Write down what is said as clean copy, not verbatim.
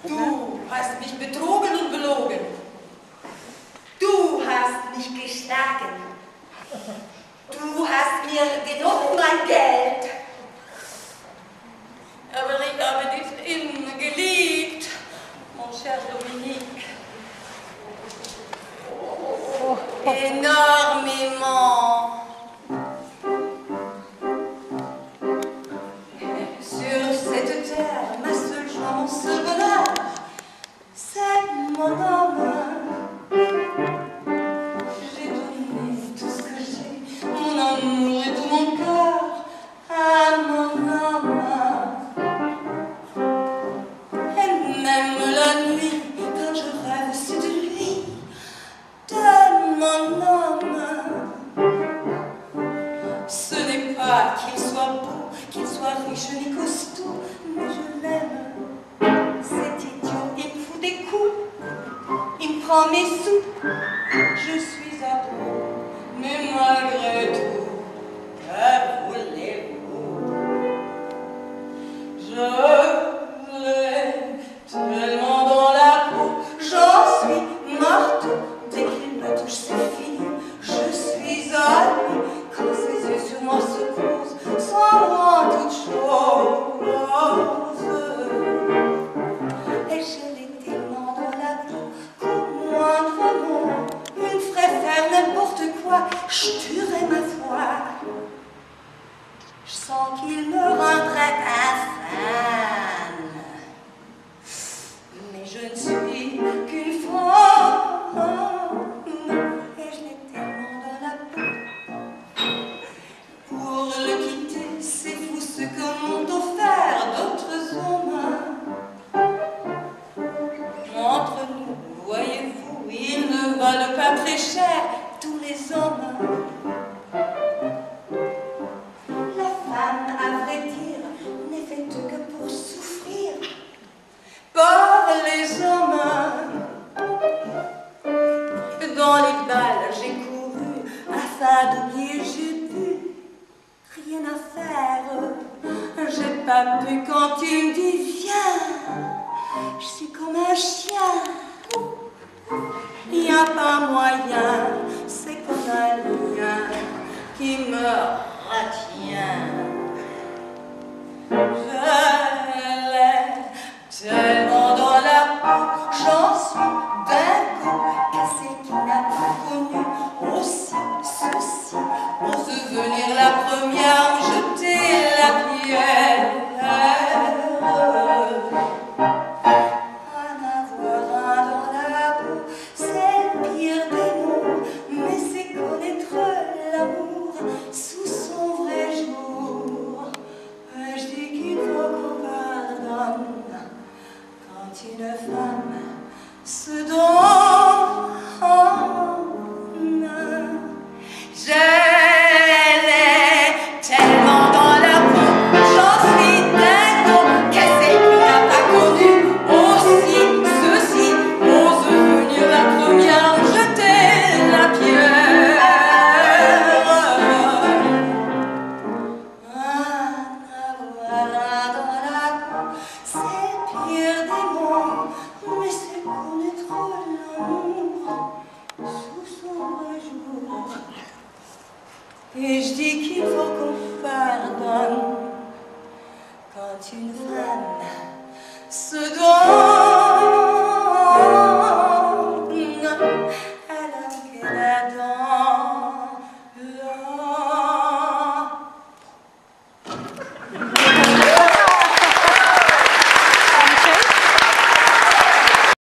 Du hast mich betrogen und belogen. Du hast mich geschlagen. Du hast mir genommen mein Geld. Aber ich habe dich immer geliebt, mon cher Dominique. Énormément. Sur cette terre, ma seule joie, mon seul bonheur, c'est mon homme. J'ai donné tout ce que j'ai, mon amour et tout mon cœur à mon homme. Et même la nuit, quand je rêve, c'est de lui, de mon homme. Ce n'est pas qu'il soit beau, qu'il soit riche ni costaud, mais je l'aime. C'est idiot, il me fout des coups, il me prend mes sous. Je suis à bout, mais malgré tout, que voulez-vous? Je l'ai tellement dans la peau, j'en suis morte. Dès qu'il me touche, c'est fini. Je suis à lui quand ses yeux sur moi se posent, sans moi toute chose. Et je l'ai tellement dans la peau qu'au moindre mot, il me ferait faire n'importe quoi, je tuerais ma foi. Je sens qu'il me rendrait infâme, mais je ne suis qu'une femme, et je l'ai tellement dans la peau. Pour le quitter, c'est fou ce que m'ont offert d'autres hommes. Entre nous, voyez-vous, ils ne valent pas très cher, tous les hommes. La femme, à vrai dire, n'est faite que pour souffrir par les hommes. Dans les balles, j'ai couru afin d'oublier, j'ai bu, rien à faire. J'ai pas pu quand il me dit viens, je suis comme un chien. Y a pas moyen, c'est comme un lien qui me retient. Je l'ai tellement dans la peau, j'en suis dingo, qu'à celle qui n'a pas connu aussi ceci, ose venir la première me jeter la pierre. En avoir un dans la peau, c'est le pire des mots, mais c'est connaître l'amour sous son vrai jour. Je dis qu'il faut qu'on pardonne quand une femme se donne. Je l'ai tellement dans la peau, j'en suis dingo, qu'à celle qui n'a pas connu aussi ceci, ose venir la première me jeter la pierre. Voilà dans la peau, c'est le pire des mots, mais c'est connaître l'amour sous son vrai jour. Et je dis qu'il faut qu'on pardonne quand une femme se donne.